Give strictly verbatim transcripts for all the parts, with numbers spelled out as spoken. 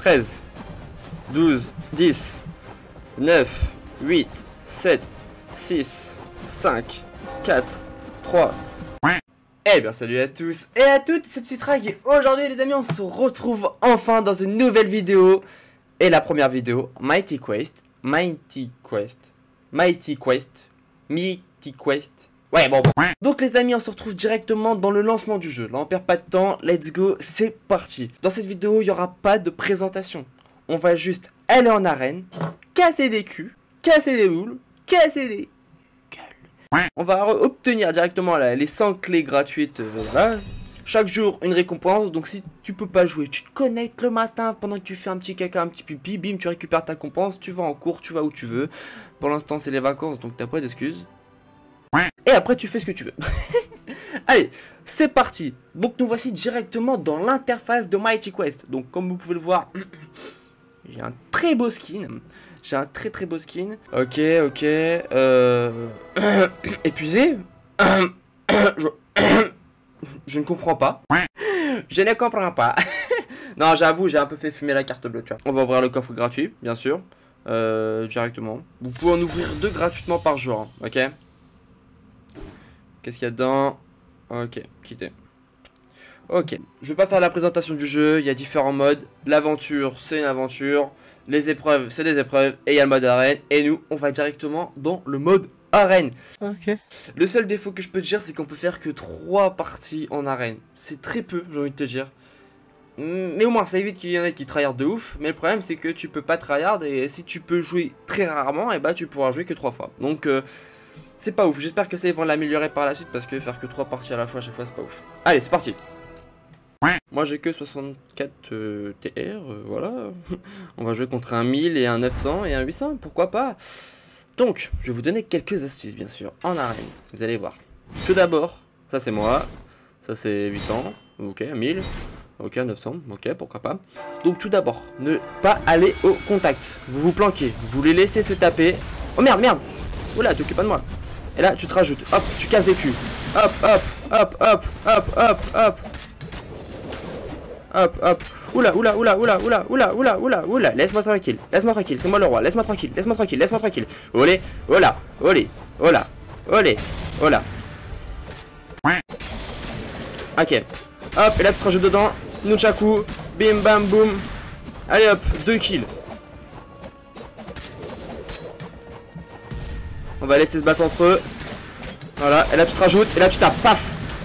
treize, douze, dix, neuf, huit, sept, six, cinq, quatre, trois. Eh bien salut à tous et à toutes, c'est Psytrag et aujourd'hui les amis on se retrouve enfin dans une nouvelle vidéo. Et la première vidéo, Mighty Quest, Mighty Quest, Mighty Quest, Mighty Quest. Ouais bon bon. Donc les amis on se retrouve directement dans le lancement du jeu. Là on perd pas de temps, let's go, c'est parti. Dans cette vidéo il n'y aura pas de présentation. On va juste aller en arène, casser des culs, casser des boules, casser des... On va obtenir directement là, les cent clés gratuites, euh, voilà. Chaque jour une récompense, donc si tu peux pas jouer, tu te connectes le matin pendant que tu fais un petit caca, un petit pipi, bim, tu récupères ta récompense, tu vas en cours, tu vas où tu veux. Pour l'instant c'est les vacances, donc t'as pas d'excuses. Et après tu fais ce que tu veux. Allez, c'est parti. Donc nous voici directement dans l'interface de Mighty Quest. Donc comme vous pouvez le voir, j'ai un très beau skin. J'ai un très très beau skin. Ok, ok. Euh... Épuisé. Je... Je ne comprends pas. Je ne comprends pas. Non, j'avoue, j'ai un peu fait fumer la carte bleue, tu vois. On va ouvrir le coffre gratuit, bien sûr. Euh, directement. Vous pouvez en ouvrir deux gratuitement par jour, hein, ok. Qu'est-ce qu'il y a dedans? Ok, quitter. Ok, je vais pas faire la présentation du jeu, il y a différents modes. L'aventure, c'est une aventure. Les épreuves, c'est des épreuves. Et il y a le mode arène. Et nous, on va directement dans le mode arène. Ok. Le seul défaut que je peux te dire, c'est qu'on peut faire que trois parties en arène. C'est très peu, j'ai envie de te dire. Mais au moins, ça évite qu'il y en ait qui tryhard de ouf. Mais le problème, c'est que tu peux pas tryhard. Et si tu peux jouer très rarement, et bah tu pourras jouer que trois fois. Donc, euh, c'est pas ouf. J'espère que ça, ils vont l'améliorer par la suite. Parce que faire que trois parties à la fois à chaque fois, c'est pas ouf. Allez, c'est parti. Moi j'ai que soixante-quatre euh, T R, euh, voilà. On va jouer contre un mille et un neuf cents et un huit cents, pourquoi pas. Donc, je vais vous donner quelques astuces bien sûr, en arène, vous allez voir. Tout d'abord, ça c'est moi, ça c'est huit cents, ok, mille, ok, neuf cents, ok, pourquoi pas. Donc tout d'abord, ne pas aller au contact, vous vous planquez, vous les laissez se taper. Oh merde, merde, oula, t'occupes pas de moi. Et là tu te rajoutes, hop, tu casses des culs. Hop, hop, hop, hop, hop, hop, hop. Hop, hop, oula, oula, oula, oula, oula, oula, oula, oula, oula, laisse-moi tranquille, laisse-moi tranquille, c'est moi le roi, laisse-moi tranquille, laisse-moi tranquille, laisse-moi tranquille. Olé, ola, olé, ola, olé, ola. Ok, hop, et là tu te rajoutes dedans, nunchaku, bim bam boum. Allez hop, deux kills. On va laisser se battre entre eux. Voilà, et là tu te rajoutes, et là tu tapes, paf.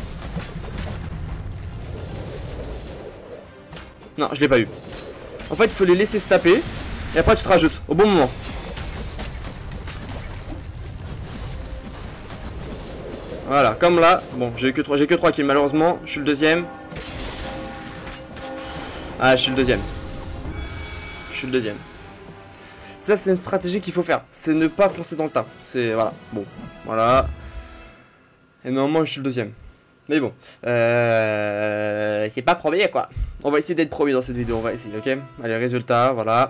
Non, je l'ai pas eu. En fait, il faut les laisser se taper. Et après, tu te rajoutes au bon moment. Voilà, comme là. Bon, j'ai que trois, j'ai que trois kills, malheureusement. Je suis le deuxième. Ah, je suis le deuxième. Je suis le deuxième. Ça, c'est une stratégie qu'il faut faire. C'est ne pas foncer dans le tas. C'est, voilà. Bon, voilà. Et normalement, je suis le deuxième. Mais bon, euh, c'est pas premier quoi. On va essayer d'être premier dans cette vidéo, on va essayer, ok. Allez, résultat, voilà.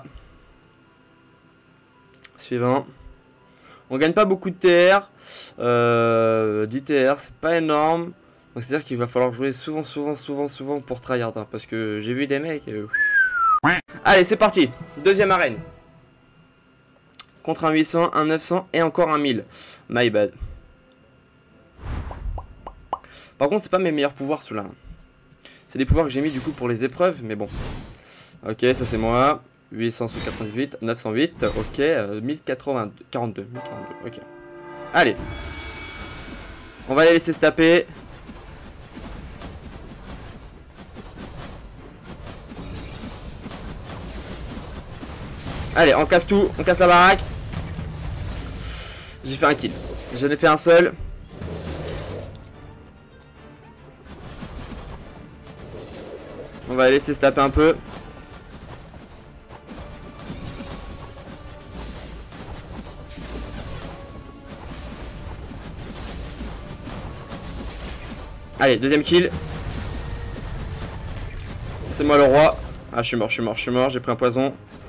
Suivant. On gagne pas beaucoup de T R. Euh, dix T R, c'est pas énorme. Donc c'est à dire qu'il va falloir jouer souvent, souvent, souvent, souvent pour tryhard. Hein, parce que j'ai vu des mecs. Euh... Allez, c'est parti. Deuxième arène. Contre un huit cents, un neuf cents et encore un mille. My bad. Par contre, c'est pas mes meilleurs pouvoirs ceux-là. C'est des pouvoirs que j'ai mis du coup pour les épreuves, mais bon. Ok, ça c'est moi. huit cent quatre-vingt-dix-huit, neuf cent huit, ok. Euh, mille quatre-vingt-deux, quarante-deux, mille quarante-deux, ok. Allez. On va les laisser se taper. Allez, on casse tout, on casse la baraque. J'ai fait un kill. J'en ai fait un seul. On va laisser se taper un peu. Allez, deuxième kill. C'est moi le roi. Ah, je suis mort, je suis mort, je suis mort. J'ai pris un poison.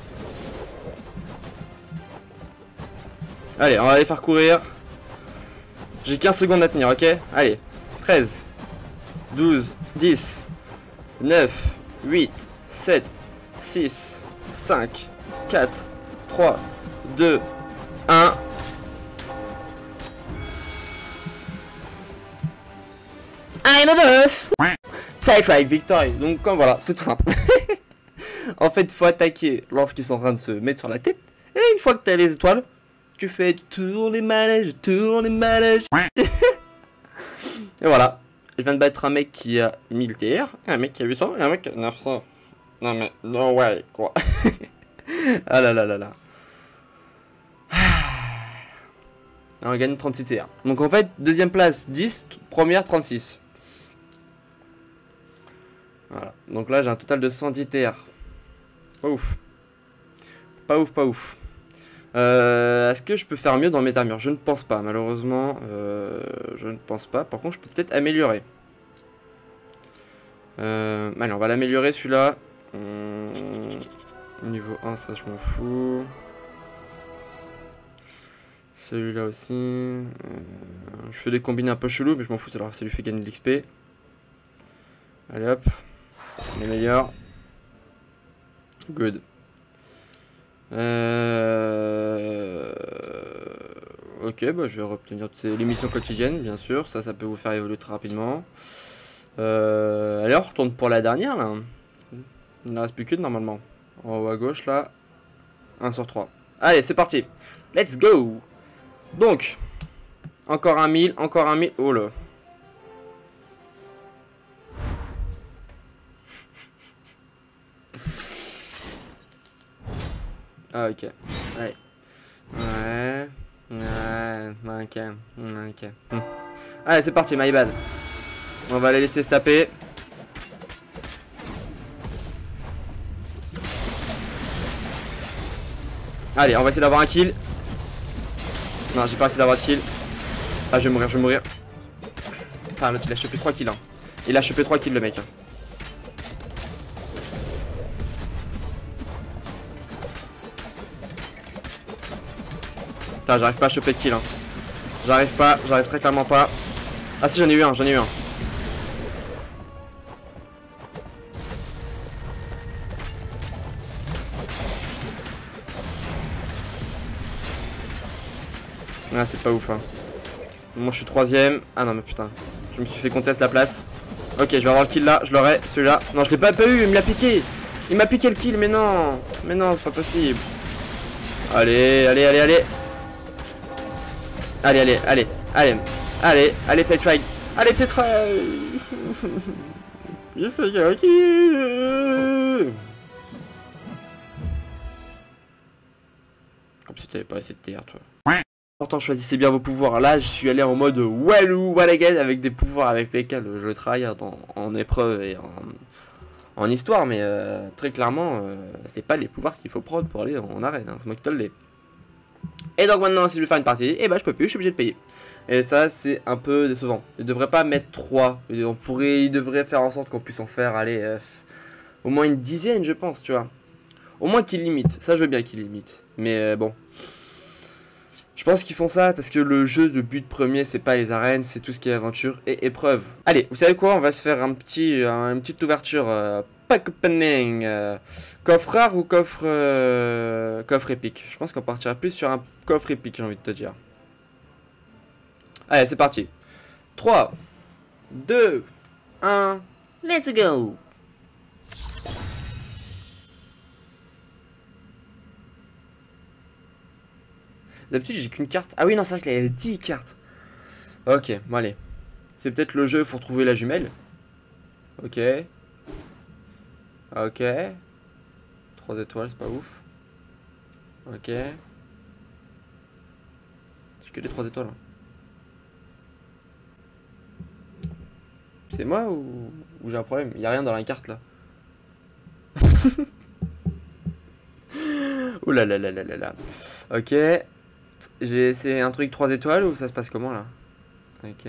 Allez, on va les faire courir. J'ai quinze secondes à tenir, ok. Allez, treize, douze, dix, neuf, huit, sept, six, cinq, quatre, trois, deux, un. I'm a boss. Psy-Tribe Victory. Donc comme voilà, c'est tout simple. En fait, faut attaquer lorsqu'ils sont en train de se mettre sur la tête. Et une fois que t'as les étoiles, tu fais tourne les manèges, tourne les manèges. Et voilà. Je viens de battre un mec qui a mille T R, un mec qui a huit cents et un mec qui a neuf cents. Non mais, no way, quoi. Ah là là là là. On gagne trente-six T R. Donc en fait, deuxième place dix, première trente-six. Voilà. Donc là, j'ai un total de cent dix T R. Pas ouf. Pas ouf, pas ouf. Euh, Est-ce que je peux faire mieux dans mes armures? Je ne pense pas, malheureusement. Euh, je ne pense pas. Par contre, je peux peut-être améliorer. Euh, allez, on va l'améliorer celui-là. Hum, niveau un, ça, je m'en fous. Celui-là aussi. Euh, je fais des combines un peu chelous, mais je m'en fous, ça, ça lui fait gagner de l'X P. Allez hop. Les meilleurs. Good. Euh... Ok, bah je vais obtenir les missions quotidiennes, bien sûr. Ça, ça peut vous faire évoluer très rapidement. Euh... Allez, on retourne pour la dernière, là. Il ne reste plus qu'une, normalement. En haut à gauche, là. un sur trois. Allez, c'est parti. Let's go. Donc, encore un mille, encore un mille. Oh là. Ah, ok. Allez. Ouais. Ouais. Ok. Ok. Hum. Allez, c'est parti, my bad. On va les laisser se taper. Allez, on va essayer d'avoir un kill. Non, j'ai pas essayé d'avoir de kill. Ah, je vais mourir, je vais mourir. Putain, l'autre, il a chopé trois kills. Hein. Il a chopé trois kills, le mec. Hein. Putain, j'arrive pas à choper de kill. Hein. J'arrive pas, j'arrive très clairement pas. Ah si, j'en ai eu un, j'en ai eu un. Ah, c'est pas ouf. Hein. Moi, je suis troisième. Ah non, mais putain. Je me suis fait contester la place. Ok, je vais avoir le kill là, je l'aurai. Celui-là. Non, je l'ai pas, pas eu, il me l'a piqué. Il m'a piqué le kill, mais non. Mais non, c'est pas possible. Allez, allez, allez, allez. Allez, allez, allez, allez, allez, allez, peut-être try. Allez, peut-être try. Il fait un kill. Comme si t'avais pas assez de T R, toi. Pourtant, choisissez bien vos pouvoirs. Là, je suis allé en mode Walou Walagan avec des pouvoirs avec lesquels je travaille en, en épreuve et en, en histoire. Mais euh, très clairement, euh, c'est pas les pouvoirs qu'il faut prendre pour aller en arène. Hein, c'est moi qui te le dis. Et donc maintenant, si je veux faire une partie, et eh ben je peux plus, je suis obligé de payer. Et ça, c'est un peu décevant. Il devrait pas mettre trois. On pourrait, il devrait faire en sorte qu'on puisse en faire, aller euh, au moins une dizaine, je pense, tu vois. Au moins qu'il limite. Ça, je veux bien qu'il limite. Mais euh, bon. Je pense qu'ils font ça parce que le jeu de but premier, c'est pas les arènes, c'est tout ce qui est aventure et épreuve. Allez, vous savez quoi? On va se faire un petit, un, une petite ouverture euh, pack opening. Euh, coffre rare ou coffre, euh, coffre épique? Je pense qu'on partira plus sur un coffre épique, j'ai envie de te dire. Allez, c'est parti. trois, deux, un, let's go! D'habitude j'ai qu'une carte. Ah oui non c'est vrai qu'il y a dix cartes. Ok bon allez. C'est peut-être le jeu, faut retrouver la jumelle. Ok. Ok. trois étoiles c'est pas ouf. Ok. J'ai que des trois étoiles. Hein. C'est moi ou, ou j'ai un problème? Il n'y a rien dans la carte là. Ouh là là là là là là. Ok. C'est un truc trois étoiles ou ça se passe comment là? Ok.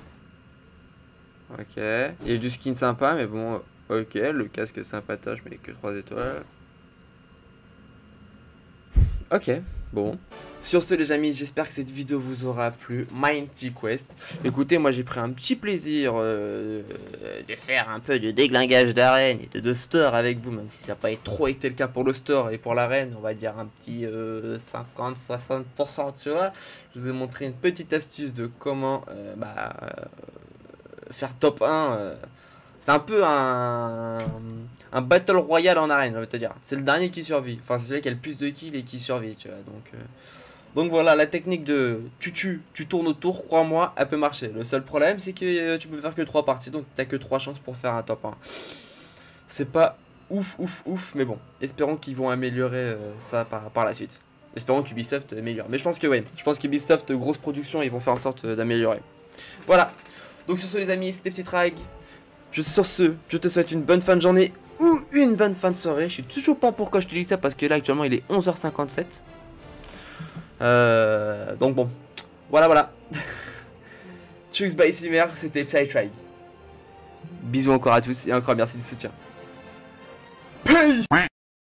Ok. Il y a du skin sympa, mais bon. Ok, le casque sympatoche, mais que trois étoiles. Ok. Bon. Sur ce les amis, j'espère que cette vidéo vous aura plu. Mighty Quest. Écoutez, moi j'ai pris un petit plaisir euh, de faire un peu de déglingage d'arène et de, de store avec vous, même si ça n'a pas trop été le cas pour le store et pour l'arène, on va dire un petit euh, cinquante à soixante pour cent, tu vois. Je vous ai montré une petite astuce de comment euh, bah, euh, faire top un. Euh, C'est un peu un, un battle royale en arène, je vais te dire. C'est le dernier qui survit. Enfin, c'est celui qui a le plus de kills et qui survit, tu vois. Donc, euh, donc voilà, la technique de tu tues, tu tournes autour, crois-moi, elle peut marcher. Le seul problème, c'est que euh, tu peux faire que trois parties, donc t'as que trois chances pour faire un top un. C'est pas ouf, ouf, ouf, mais bon. Espérons qu'ils vont améliorer euh, ça par, par la suite. Espérons qu'Ubisoft améliore. Mais je pense que oui, je pense qu'Ubisoft, grosse production, ils vont faire en sorte euh, d'améliorer. Voilà. Donc sur ce les amis, c'était Ptitrag. Je, sur ce, je te souhaite une bonne fin de journée ou une bonne fin de soirée. Je sais toujours pas pourquoi je te dis ça parce que là actuellement il est onze heures cinquante-sept. Euh, donc bon, voilà voilà. Tchuss by Simmer, c'était Ptitrag. Bisous encore à tous et encore merci du soutien. Peace.